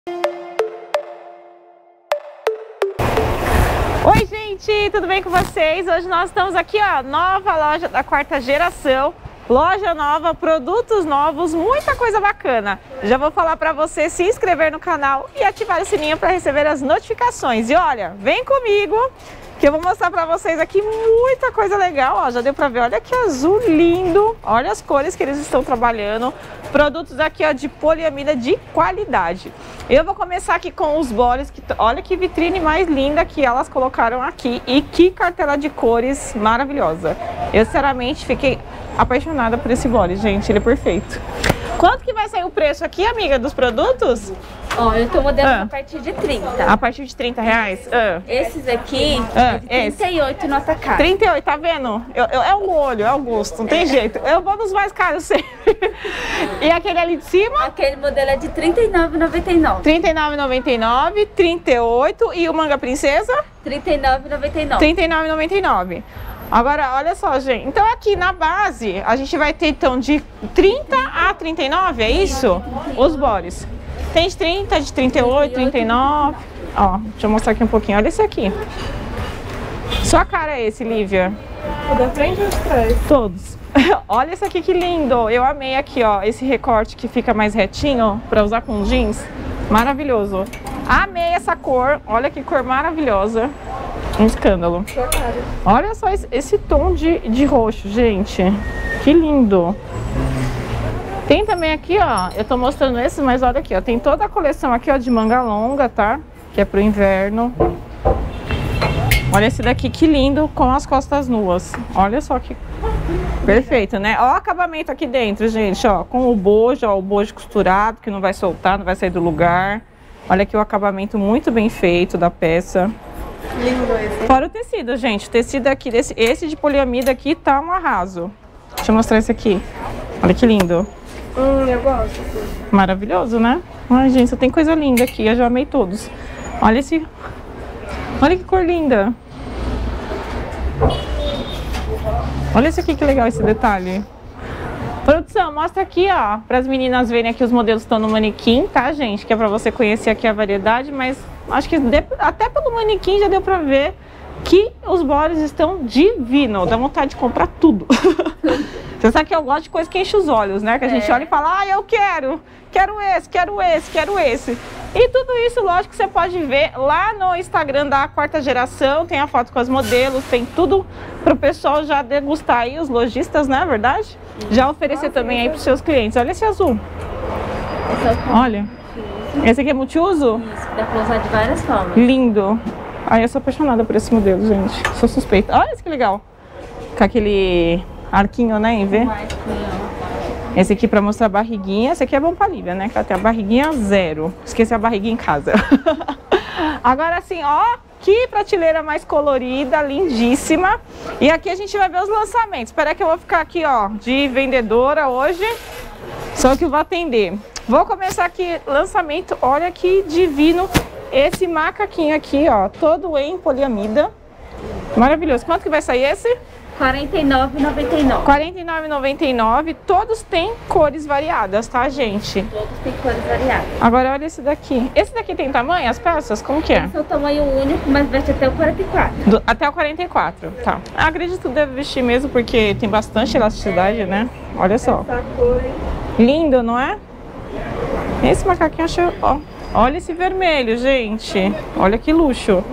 Oi gente, tudo bem com vocês? Hoje nós estamos aqui, ó, nova loja da quarta geração, loja nova, produtos novos, muita coisa bacana. Já vou falar para você se inscrever no canal e ativar o sininho para receber as notificações. E olha, vem comigo que eu vou mostrar para vocês aqui muita coisa legal, ó, já deu para ver, olha que azul lindo, olha as cores que eles estão trabalhando, produtos aqui, ó, de poliamida de qualidade. Eu vou começar aqui com os boles, que olha que vitrine mais linda que elas colocaram aqui e que cartela de cores maravilhosa. Eu sinceramente fiquei apaixonada por esse bole, gente, ele é perfeito. Quanto que vai sair o preço aqui, amiga, dos produtos? Ó, eu tô modelando a partir de 30. A partir de 30 reais? Esses aqui, é de 38 no atacado. 38, tá vendo? É o olho, é o gosto, não tem jeito. Eu vou nos mais caros sempre. E aquele ali de cima? Aquele modelo é de R$ 39,99. R$ 39,99, 38 e o manga princesa? R$ 39,99. R$ 39,99. Agora, olha só, gente. Então, aqui na base, a gente vai ter, então, de 30 a 39, é isso? Os boles. Tem de 30, de 38, 39. Ó, deixa eu mostrar aqui um pouquinho. Olha esse aqui. Sua cara é esse, Lívia? O da frente ou de trás? Todos. Olha esse aqui que lindo. Eu amei aqui, ó, esse recorte que fica mais retinho pra usar com jeans. Maravilhoso. Amei essa cor. Olha que cor maravilhosa. Um escândalo. Olha só esse tom de roxo, gente. Que lindo. Tem também aqui, ó, eu tô mostrando esse, mas olha aqui, ó, tem toda a coleção aqui, ó, de manga longa, tá? Que é pro inverno. Olha esse daqui, que lindo, com as costas nuas. Olha só que perfeito, né? Ó o acabamento aqui dentro, gente, ó, com o bojo costurado, que não vai soltar, não vai sair do lugar. Olha aqui o acabamento muito bem feito da peça. Lindo esse. Fora o tecido, gente, o tecido aqui, esse de poliamida aqui tá um arraso. Deixa eu mostrar esse aqui. Olha que lindo. Eu gosto. Maravilhoso, né? Ai, gente, só tem coisa linda aqui, eu já amei todos. Olha esse... Olha que cor linda. Olha esse aqui, que legal esse detalhe. Produção, mostra aqui, ó, para as meninas verem aqui os modelos estão no manequim, tá, gente? Que é para você conhecer aqui a variedade, mas acho que até pelo manequim já deu para ver que os boles estão divinos. Dá vontade de comprar tudo. Você sabe que eu gosto de coisa que enche os olhos, né? Que a gente olha e fala, ah, eu quero esse, quero esse, quero esse. E tudo isso, lógico, que você pode ver lá no Instagram da quarta geração. Tem a foto com os modelos, tem tudo pro pessoal já degustar aí, os lojistas, né? Verdade? Já oferecer também aí pros seus clientes. Olha esse azul. Olha. Esse aqui é multiuso? Isso, dá pra usar de várias formas. Lindo. Ai, eu sou apaixonada por esse modelo, gente. Sou suspeita. Olha esse que legal. Com aquele arquinho, né, em V. Esse aqui pra mostrar a barriguinha. Esse aqui é bom pra Lívia, né? Que ela tem a barriguinha zero. Esqueci a barriguinha em casa. Agora assim, ó. Que prateleira mais colorida, lindíssima. E aqui a gente vai ver os lançamentos. Espera que eu vou ficar aqui, ó, de vendedora hoje. Só que eu vou atender. Vou começar aqui, lançamento. Olha que divino esse macaquinho aqui, ó. Todo em poliamida. Maravilhoso. Quanto que vai sair esse? R$ 49,99. R$ 49,99. Todos têm cores variadas, tá, gente? Todos têm cores variadas. Agora olha esse daqui. Esse daqui tem tamanho, as peças? Como que é? Esse é o tamanho único, mas veste até o 44. Até o 44, tá. Acredito que deve vestir mesmo, porque tem bastante elasticidade, né? Olha só. Essa cor, hein? Lindo, não é? Esse macaquinho, achou... Ó, olha esse vermelho, gente. Olha que luxo.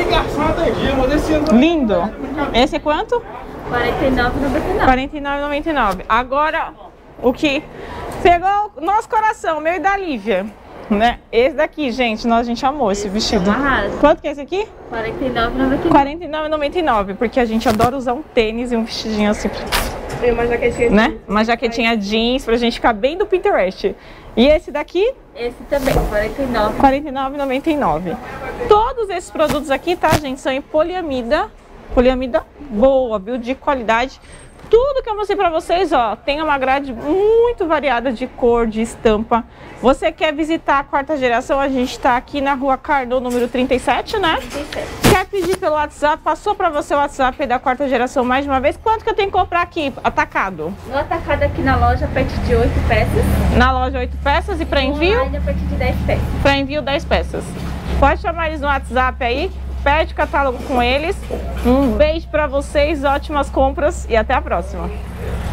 Lindo. Esse é quanto? R$ 49,99. R$ 49,99. Agora, o que pegou o nosso coração, meu e da Lívia, né? Esse daqui, gente, a gente amou esse vestido. Quanto que é esse aqui? R$ 49,99. R$ 49,99, porque a gente adora usar um tênis e um vestidinho assim, Tem uma jaquetinha, né? Uma jaquetinha jeans pra gente ficar bem do Pinterest. E esse daqui? Esse também, R$ 49,99. Todos esses produtos aqui, tá, gente, são em poliamida. Poliamida boa, viu? De qualidade. Tudo que eu mostrei pra vocês, ó, tem uma grade muito variada de cor, de estampa. Você quer visitar a quarta geração? A gente tá aqui na Rua Carnot, número 37, né? 37. quer pedir pelo WhatsApp, passou para você o WhatsApp aí da quarta geração mais de uma vez, quanto que eu tenho que comprar aqui, atacado? No atacado aqui na loja, a partir de 8 peças. Na loja 8 peças e para envio? Online, a partir de 10 peças. Para envio 10 peças. Pode chamar eles no WhatsApp aí, pede o catálogo com eles. Um beijo para vocês, ótimas compras e até a próxima.